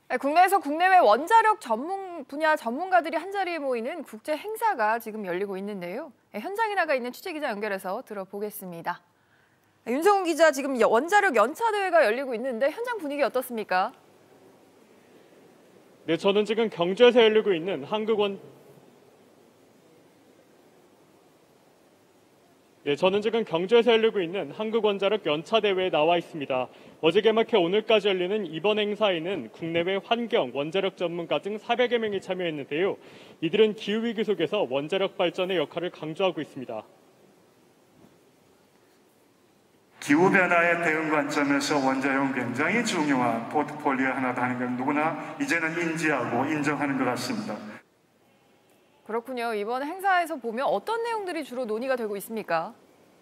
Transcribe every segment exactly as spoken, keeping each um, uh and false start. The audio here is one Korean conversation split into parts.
네, 국내에서 국내외 원자력 전문 분야 전문가들이 한자리에 모이는 국제 행사가 지금 열리고 있는데요. 네, 현장에 나가 있는 취재기자 연결해서 들어보겠습니다. 네, 윤성훈 기자, 지금 원자력 연차대회가 열리고 있는데 현장 분위기 어떻습니까? 네, 저는 지금 경주에서 열리고 있는 한국원 네, 저는 지금 경주에서 열리고 있는 한국원자력 연차대회에 나와 있습니다. 어제 개막해 오늘까지 열리는 이번 행사에는 국내외 환경, 원자력 전문가 등 사백여 명이 참여했는데요. 이들은 기후위기 속에서 원자력 발전의 역할을 강조하고 있습니다. 기후변화에 대응 관점에서 원자력은 굉장히 중요한 포트폴리오 하나다는 걸 누구나 이제는 인지하고 인정하는 것 같습니다. 그렇군요. 이번 행사에서 보면 어떤 내용들이 주로 논의가 되고 있습니까?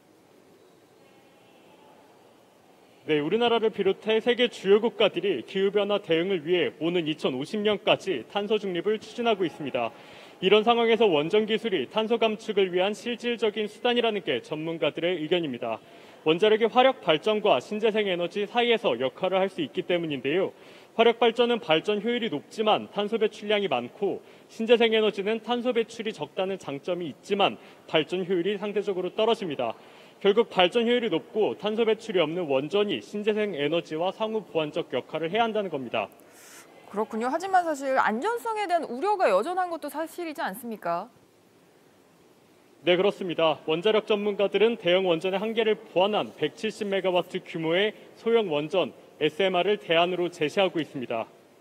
네, 우리나라를 비롯해 세계 주요 국가들이 기후변화 대응을 위해 오는 이천오십 년까지 탄소 중립을 추진하고 있습니다. 이런 상황에서 원전 기술이 탄소 감축을 위한 실질적인 수단이라는 게 전문가들의 의견입니다. 원자력이 화력 발전과 신재생 에너지 사이에서 역할을 할 수 있기 때문인데요. 화력 발전은 발전 효율이 높지만 탄소 배출량이 많고 신재생 에너지는 탄소 배출이 적다는 장점이 있지만 발전 효율이 상대적으로 떨어집니다. 결국 발전 효율이 높고 탄소 배출이 없는 원전이 신재생 에너지와 상호 보완적 역할을 해야 한다는 겁니다. 그렇군요. 하지만 사실 안전성에 대한 우려가 여전한 것도 사실이지 않습니까? 네, 그렇습니다. 원자력 전문가들은 대형 원전의 한계를 보완한 백칠십 메가와트 규모의 소형 원전 에스엠알을 대안으로 제시하고 있습니다.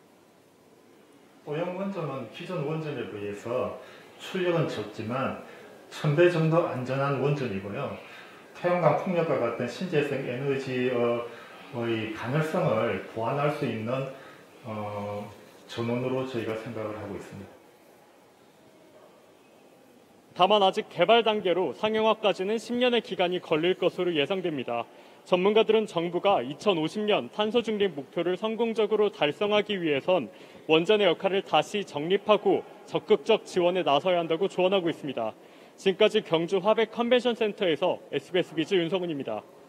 소형 원전은 기존 원전에 비해서 출력은 적지만 천 배 정도 안전한 원전이고요. 태양광 풍력과 같은 신재생 에너지의 가능성을 보완할 수 있는 어, 전원으로 저희가 생각을 하고 있습니다. 다만 아직 개발 단계로 상용화까지는 십 년의 기간이 걸릴 것으로 예상됩니다. 전문가들은 정부가 이천오십 년 탄소 중립 목표를 성공적으로 달성하기 위해선 원전의 역할을 다시 정립하고 적극적 지원에 나서야 한다고 조언하고 있습니다. 지금까지 경주 화백 컨벤션 센터에서 에스비에스 비즈 윤성훈입니다.